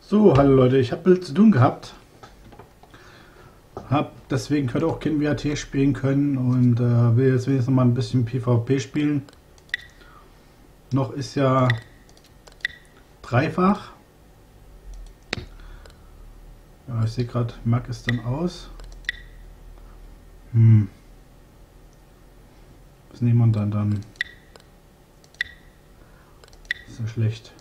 So, hallo Leute, ich habe viel zu tun gehabt. Hab deswegen heute auch kein WAT spielen können und will jetzt wenigstens noch mal ein bisschen PvP spielen. Noch ist ja dreifach. Ja, ich sehe gerade, Mark ist dann aus. Was nehmen wir dann? Ist ja schlecht.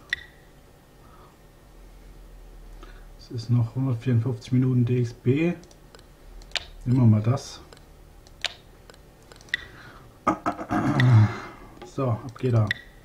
Es ist noch 154 Minuten DXB. Nehmen wir mal das. So, ab geht er.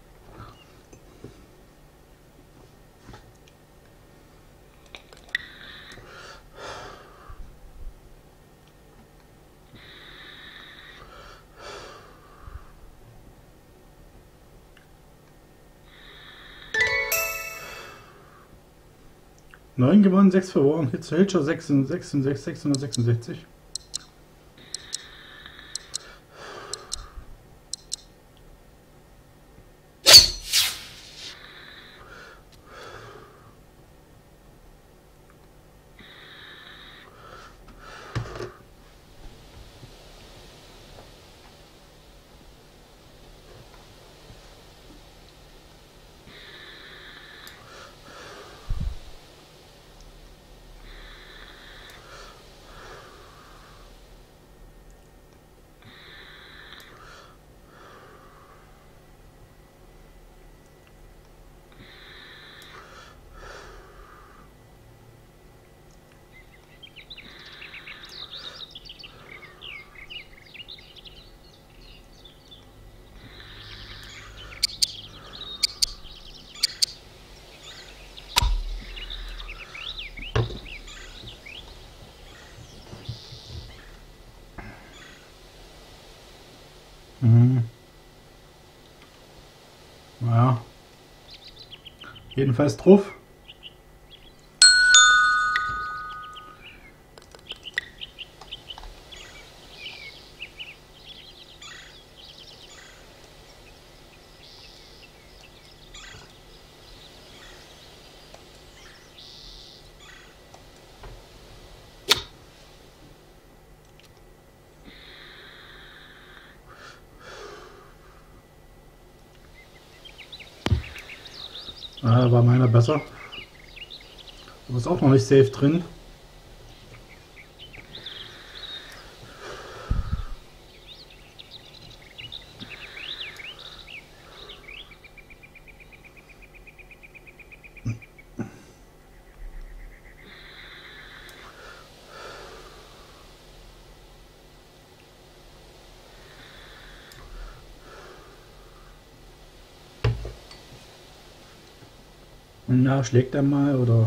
Neun gewonnen, 6 verloren. Hitcher 666. Ja. Jedenfalls drauf. Da war meiner besser. Aber ist auch noch nicht safe drin. Na, schlägt er mal oder?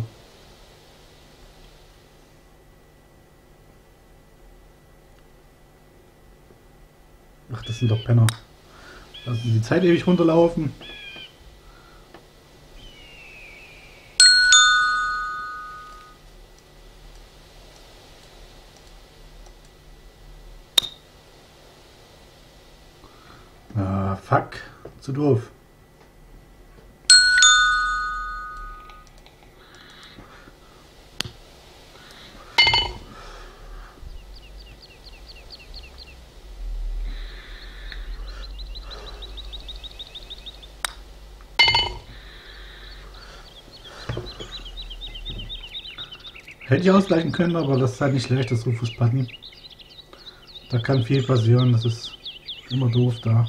Ach, das sind doch Penner. Lassen die Zeit ewig runterlaufen. Ah, fuck. Zu doof. Hätte ich ausgleichen können, aber das ist halt nicht leicht, das Rufus-Button. Da kann viel passieren, das ist immer doof da.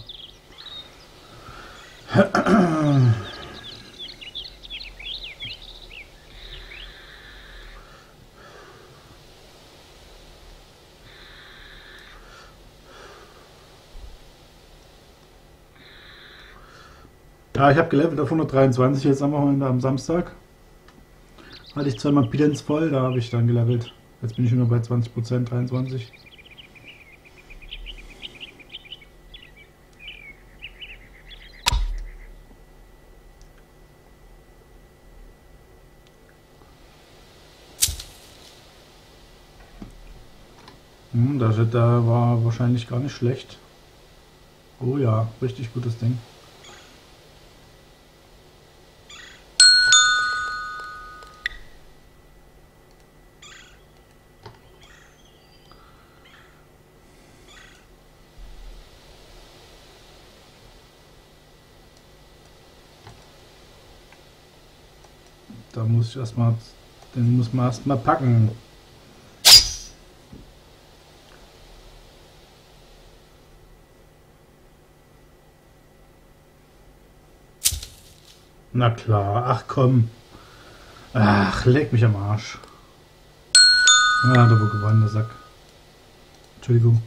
Ja, ich habe gelevelt auf 123 jetzt am Wochenende am Samstag. Hatte ich zweimal Pidenz voll, da habe ich dann gelevelt. Jetzt bin ich nur bei 20%, 23. Da war wahrscheinlich gar nicht schlecht. Oh ja, richtig gutes Ding. Da muss ich erstmal, den muss man erstmal packen. Na klar, ach komm. Ach, leck mich am Arsch. Ah, da wo gewonnen, der Sack. Entschuldigung.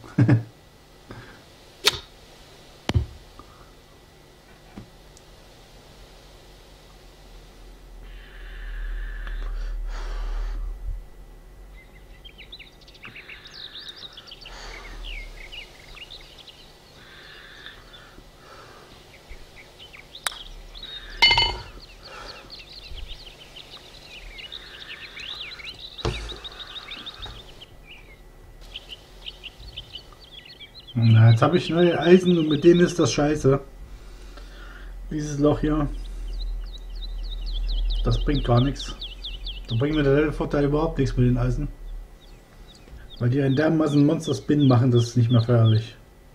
Na, jetzt habe ich neue Eisen und mit denen ist das scheiße. Dieses Loch hier. Das bringt gar nichts. Da bringt mir der Levelvorteil überhaupt nichts mit den Eisen. Weil die einen dermaßen Monster-Spin machen, das ist nicht mehr feierlich.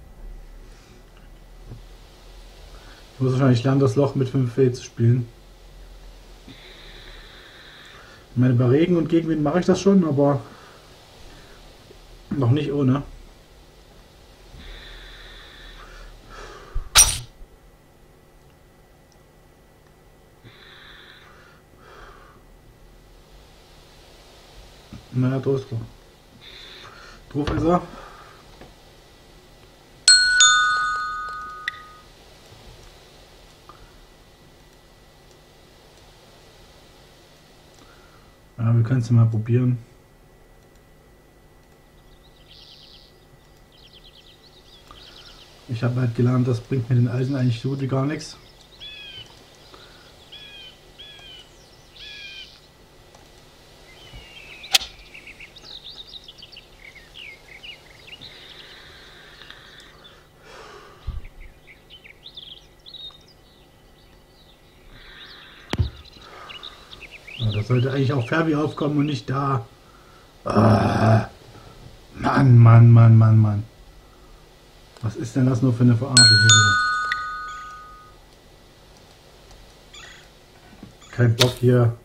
Ich muss wahrscheinlich lernen, das Loch mit 5 W zu spielen. Ich meine, bei Regen und Gegenwind mache ich das schon, aber noch nicht ohne. Naja, drauf ist er. Ja, wir können es mal probieren. Ich habe halt gelernt, das bringt mir den Eisen eigentlich so gut wie gar nichts. Ja, das sollte eigentlich auch Ferbi aufkommen und nicht da. Ah, Mann, Mann, Mann, Mann, Mann. Was ist denn das nur für eine Verarsche hier wieder? Kein Bock hier.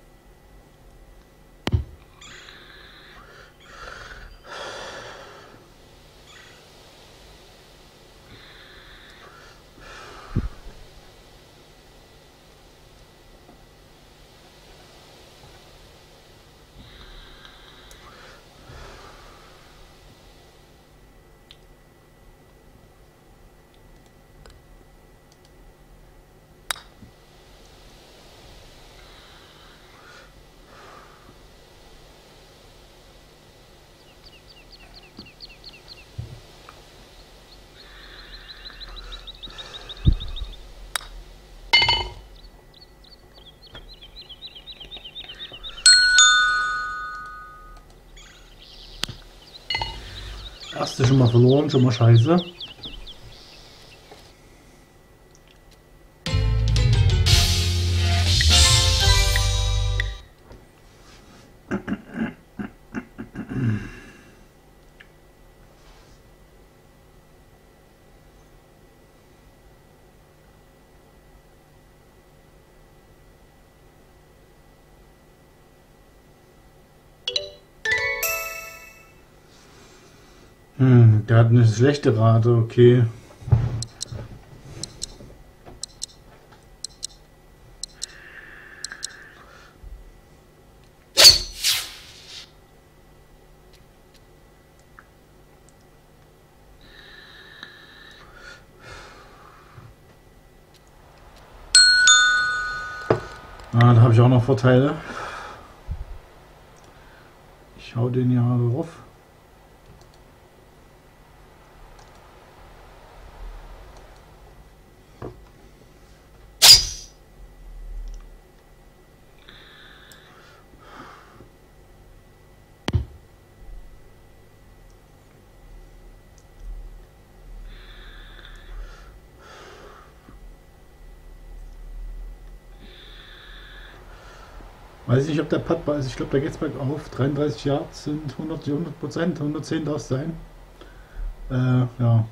Erste schon mal verloren, schon mal scheiße. Der hat eine schlechte Rate, okay. Ah, da habe ich auch noch Vorteile. Ich hau den ja drauf. Weiß ich nicht, ob der Putt ist. Ich glaube, da geht es bergauf. 33 Yards sind 100%, 110 darf es sein. Ja.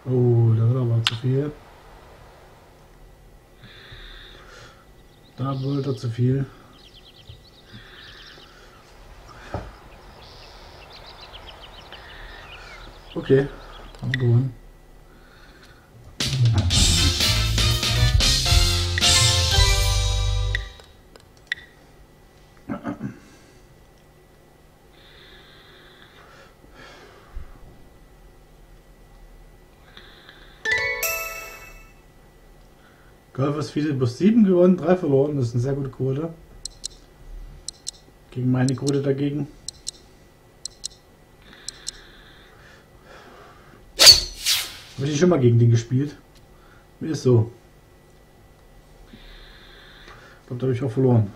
Oh, da wird aber zu viel. Da wollte er zu viel. Okay, haben wir gewonnen. Golf ist viele plus 7 gewonnen, 3 verloren. Das ist eine sehr gute Quote. Gegen meine Quote dagegen. Habe ich schon mal gegen den gespielt. Mir ist so. Ich glaube, da habe ich auch verloren.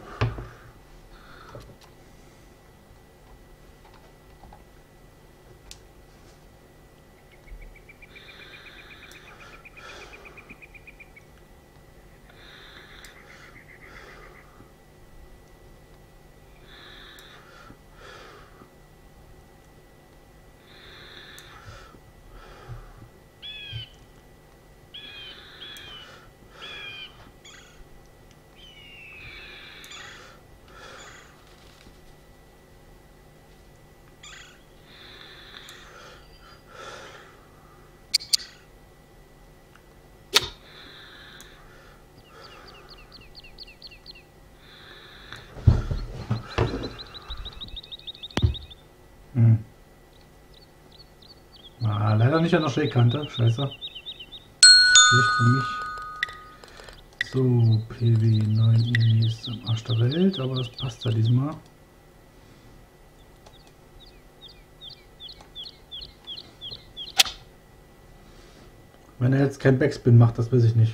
Leider nicht an der Schrägkante. Scheiße. Schlecht für mich. So, PW 9 ist am Arsch der Welt, aber das passt ja diesmal. Wenn er jetzt kein Backspin macht, das weiß ich nicht.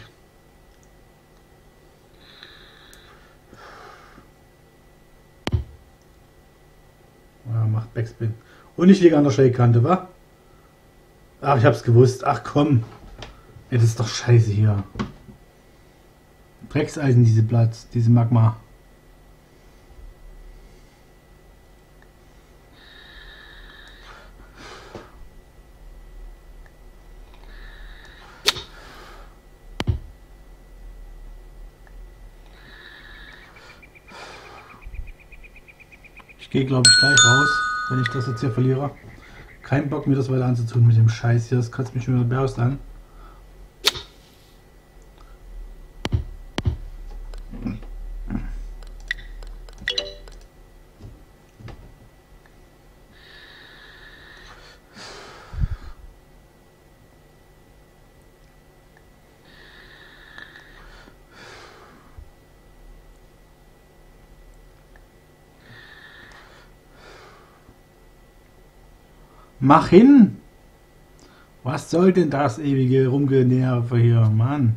Ja, macht Backspin. Und ich liege an der Schrägkante, wa? Ach, ich hab's gewusst. Ach komm. Ja, das ist doch scheiße hier. Dreckseisen, diese Platz, diese Magma. Ich gehe, glaube ich, gleich raus, wenn ich das jetzt hier verliere. Kein Bock, mir das weiter anzutun mit dem Scheiß hier. Das kotzt mich schon wieder Berst an. Mach hin! Was soll denn das ewige Rumgenerve hier, Mann?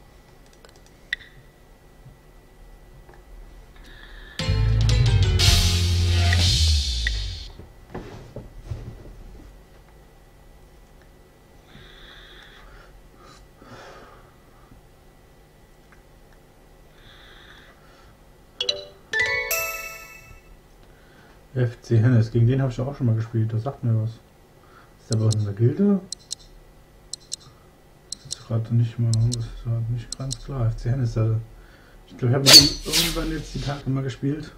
FC Hennes, gegen den habe ich auch schon mal gespielt, das sagt mir was. Ist der bei uns in der Gilde? Das ist gerade nicht mal, das ist gerade nicht ganz klar. FC Hennes, ich glaube, ich habe mit ihm irgendwann jetzt die Tage mal gespielt.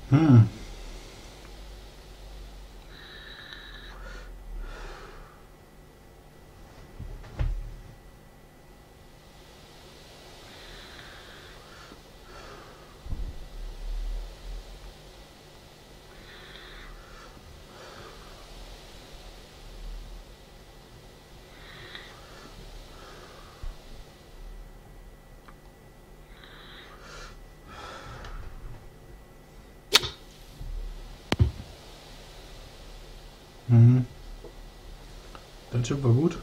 Hm. Mhm. Der Chip war gut.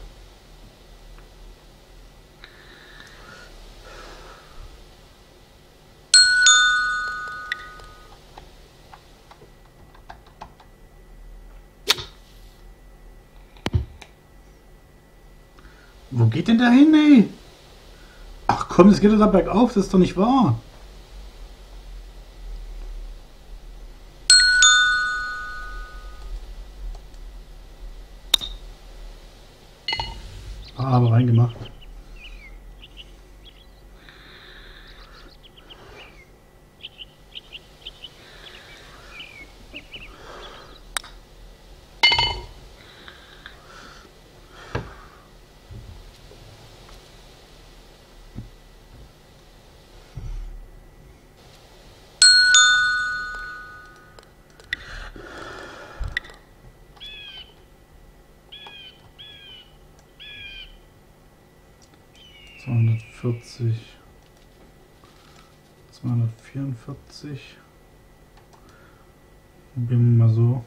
Wo geht denn der hin, ey? Ach komm, das geht doch da bergauf, das ist doch nicht wahr. Ah, aber reingemacht. ...240... ...244... ...probieren wir mal so...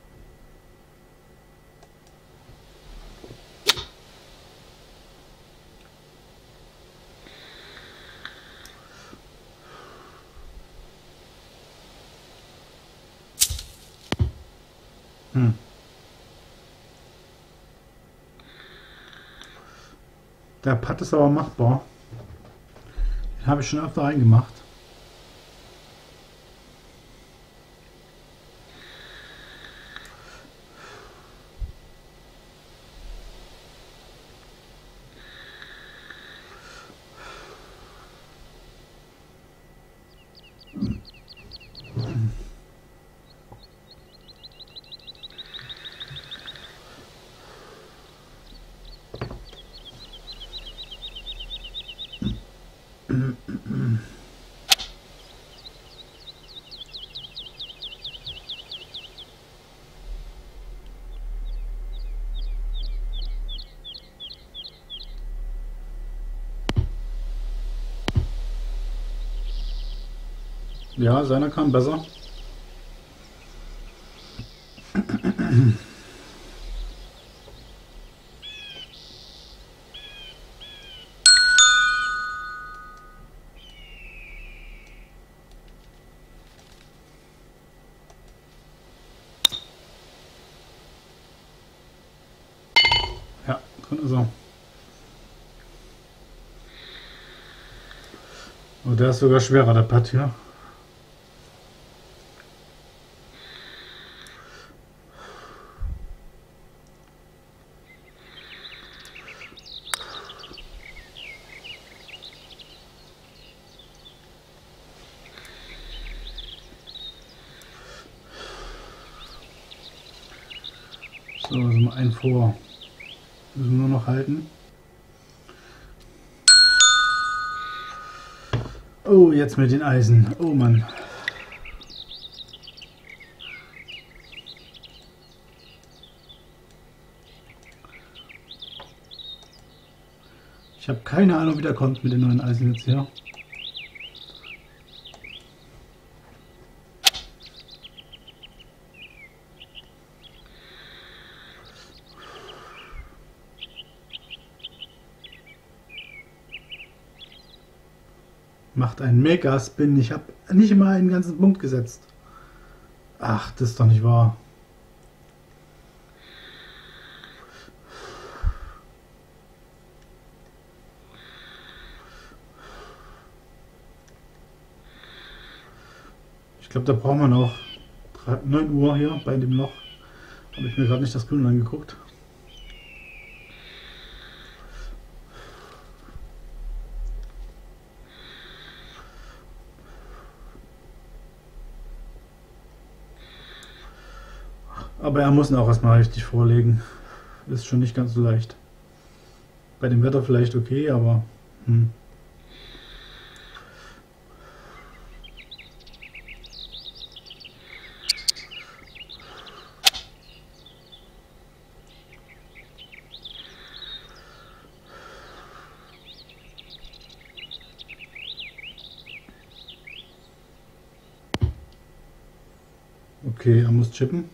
Der Putt ist aber machbar. Den habe ich schon öfter reingemacht. Ja, seiner kam besser. Ja, drin ist er. Und der ist sogar schwerer, der Putt hier. So, sind wir ein vor. Müssen wir nur noch halten. Oh, jetzt mit den Eisen. Oh Mann. Ich habe keine Ahnung, wie der kommt mit den neuen Eisen jetzt hier. Macht einen Mega-Spin. Ich habe nicht mal einen ganzen Punkt gesetzt. Ach, das ist doch nicht wahr. Ich glaube, da brauchen wir noch 9 Uhr hier bei dem Loch. Habe ich mir gerade nicht das Grün angeguckt. Aber er muss ihn auch erstmal richtig vorlegen. Ist schon nicht ganz so leicht. Bei dem Wetter vielleicht okay, aber... Okay, er muss chippen.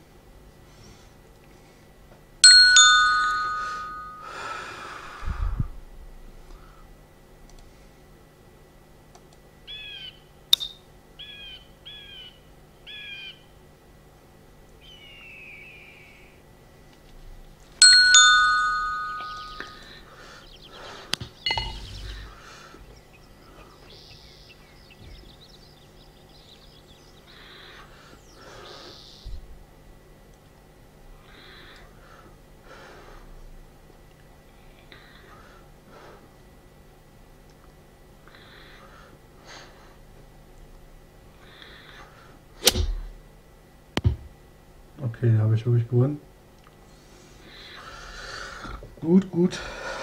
Okay, habe ich wirklich gewonnen. Gut, gut.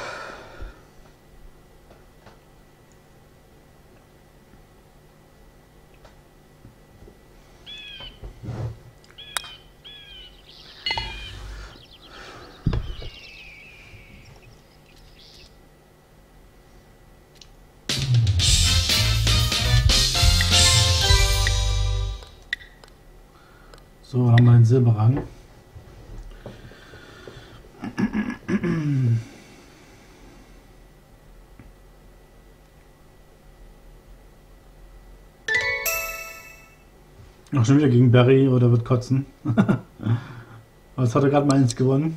So, haben wir den Silberrang. Ach, schon wieder gegen Barry oder wird kotzen. Aber jetzt hat er gerade mal eins gewonnen.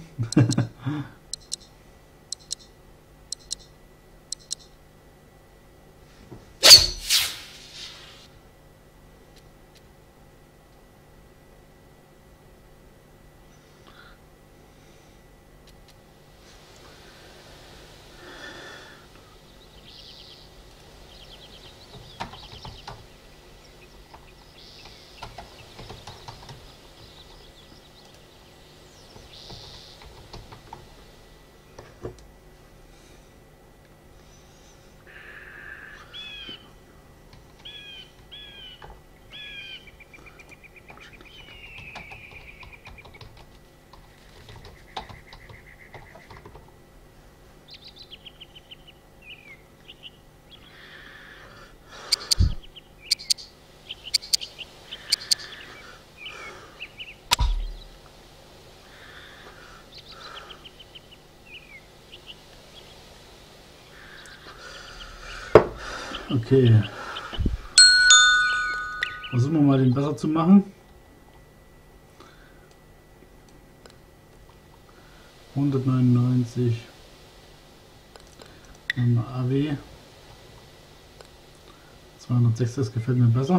Okay. Versuchen wir mal den besser zu machen. 199. AW. 206, das gefällt mir besser.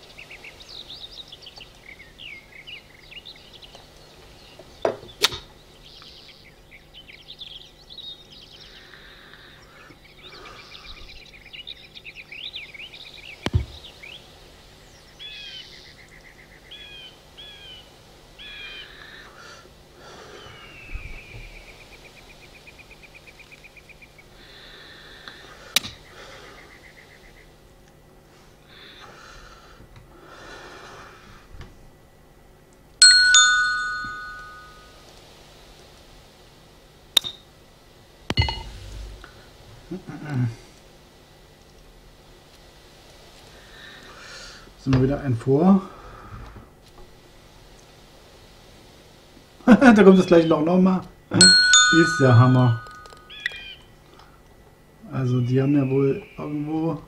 Sind wir wieder ein vor. Da kommt das gleich nochmal. Ist ja Hammer. Also die haben ja wohl irgendwo...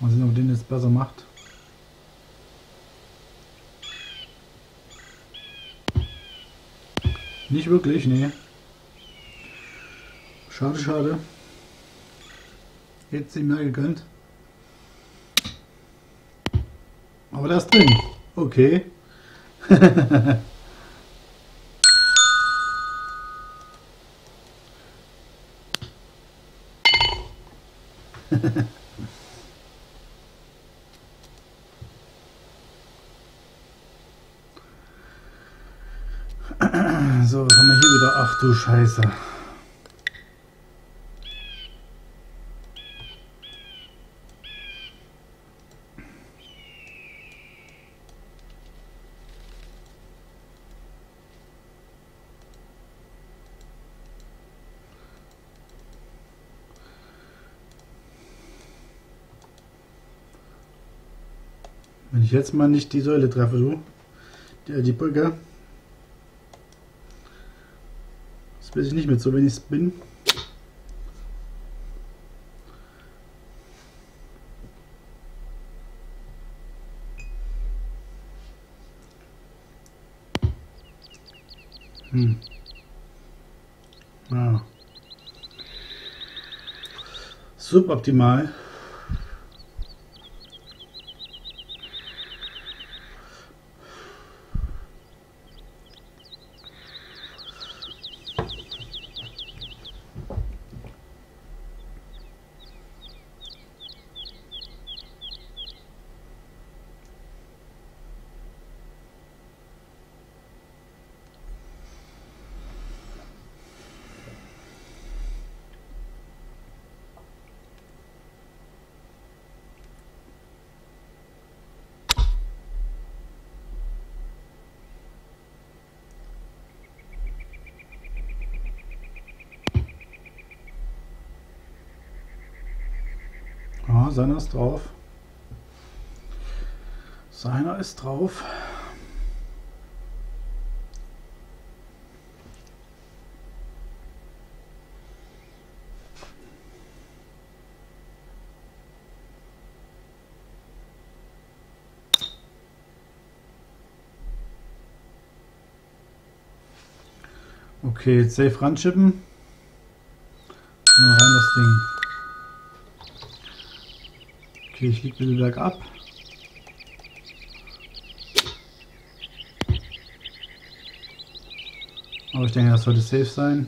Mal sehen, ob den jetzt besser macht. Nicht wirklich, nee. Schade, schade. Jetzt ihm mehr gegönnt. Aber der ist drin. Okay. So, was haben wir hier wieder? Ach du Scheiße. Wenn ich jetzt mal nicht die Säule treffe, du, die Brücke, das weiß ich nicht mit so wenig Spin. Ja. Suboptimal. Ja, seiner ist drauf. Seiner ist drauf. Okay, jetzt safe ranschippen. Rein das Ding. Okay, ich liege wieder bergab. Aber ich denke, das sollte safe sein.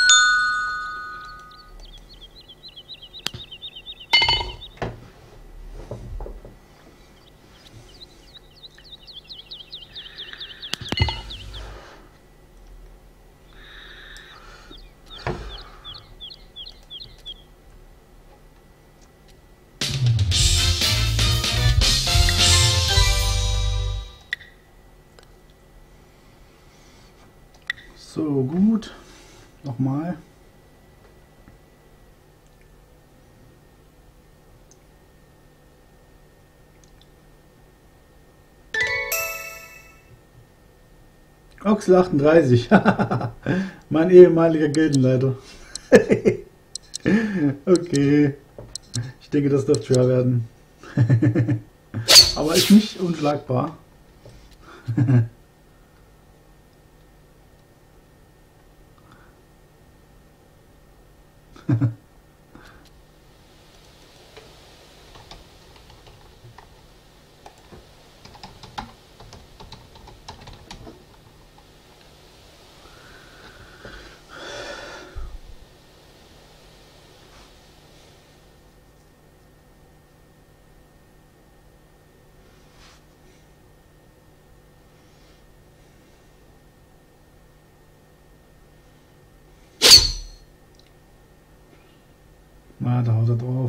So, gut. Nochmal. Ochsel 38. Mein ehemaliger Gildenleiter. Okay. Ich denke, das dürfte schwer werden. Aber ist nicht unschlagbar. Na, da haut er drauf.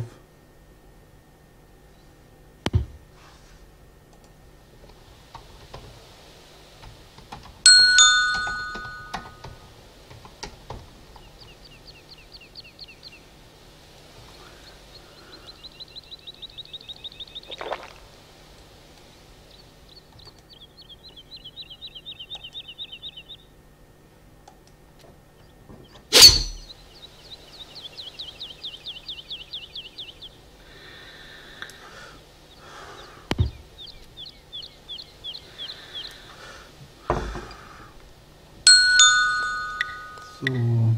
So.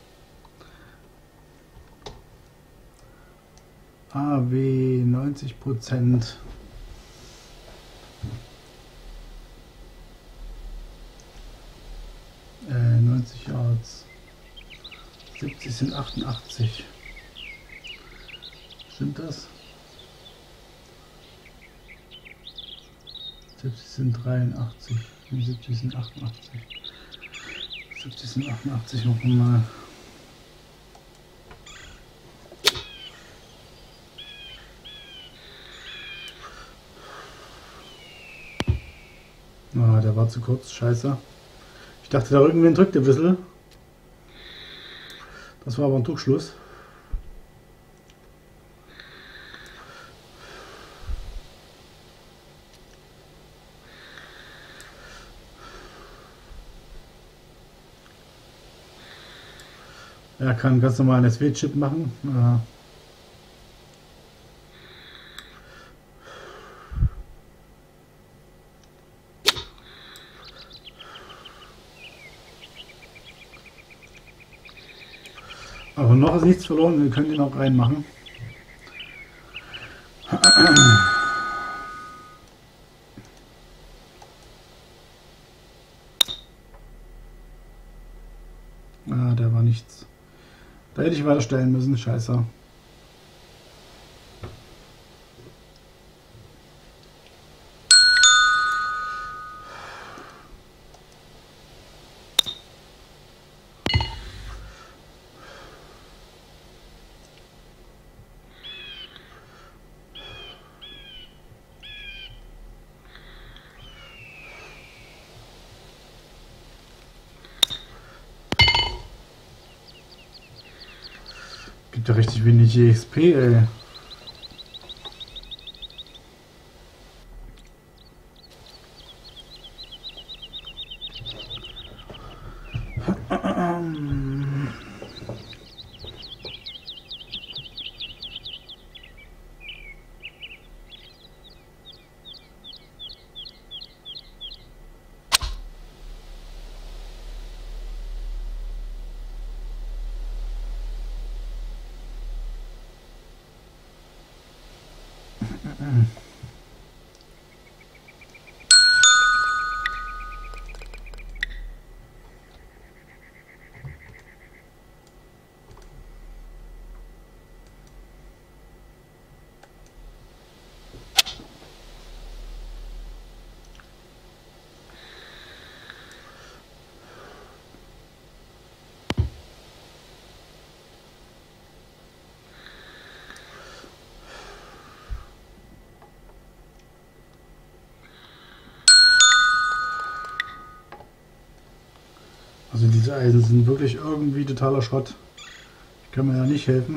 AW 90%. 90 Yards. 70 sind 88. Stimmt das? 70 sind 83. 70 sind 88. 70 sind 88. Machen wir mal. Ah, der war zu kurz. Scheiße. Ich dachte, da irgendwen drückt ein bisschen. Das war aber ein Trugschluss. Er kann ganz normal einen SW-Chip machen. Aber noch ist nichts verloren, wir können den auch reinmachen. Ah, da war nichts. Da hätte ich weiterstellen müssen, scheiße. Gibt ja richtig wenig EXP, ey. Also diese Eisen sind wirklich irgendwie totaler Schrott. Ich kann mir ja nicht helfen.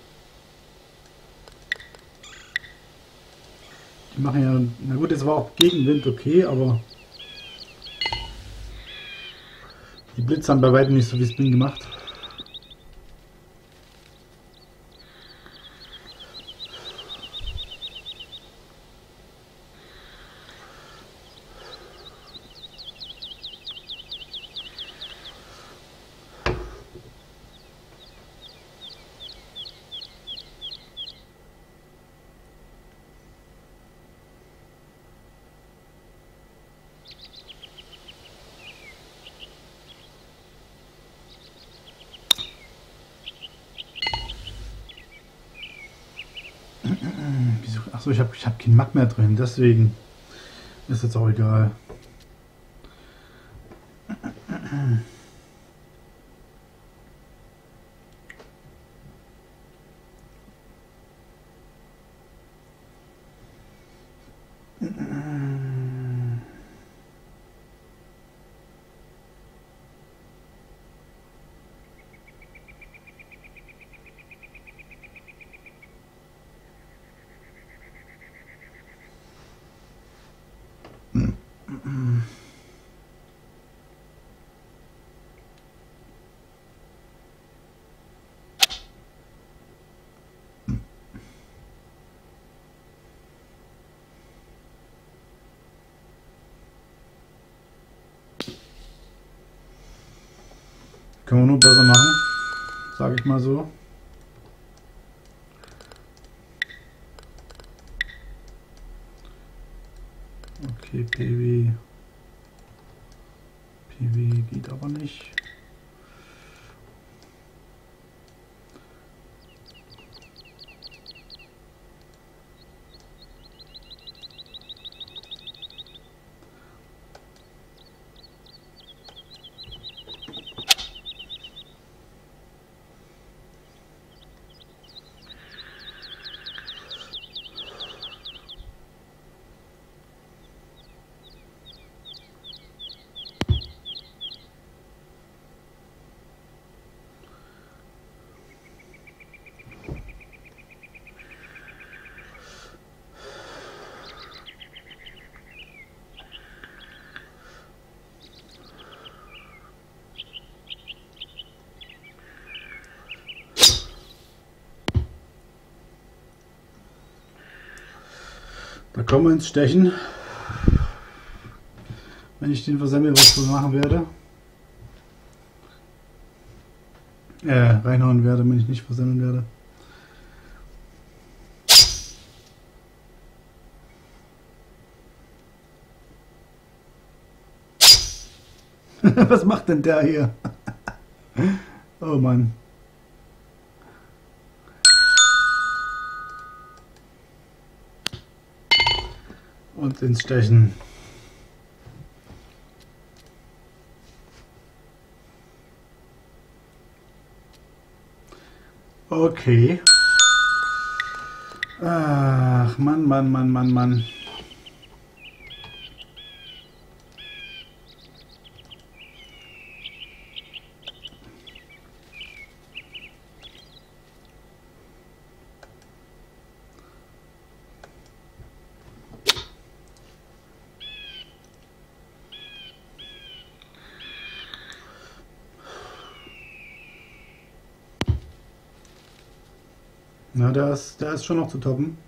Die machen ja, na gut, jetzt war auch Gegenwind okay, aber die Blitze haben bei weitem nicht so viel Spin gemacht. Achso, ich hab keinen Mack mehr drin, deswegen ist jetzt auch egal. Können wir nur besser machen, sage ich mal so. Okay, PW geht aber nicht. Da kommen wir ins Stechen. Wenn ich den versemmel, was ich so machen werde. Reinhauen werde, wenn ich nicht versemmeln werde. Was macht denn der hier? Oh Mann. Und ins Stechen. Okay. Ach, Mann. Ja, der ist schon noch zu toppen.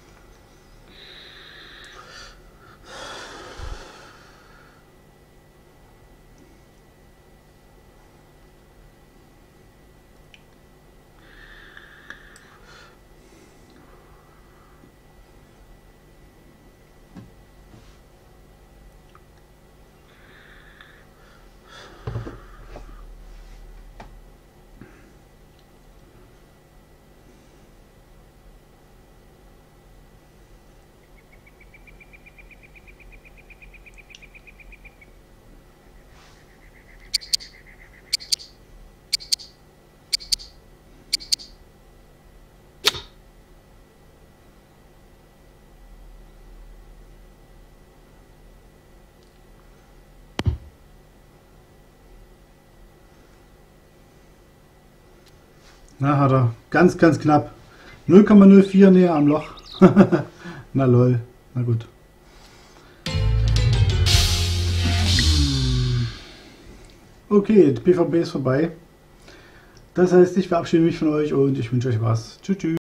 Na, hat er. Ganz knapp. 0,04 näher am Loch. Na lol. Na gut. Okay, die PvP ist vorbei. Das heißt, ich verabschiede mich von euch und ich wünsche euch was. Tschüss.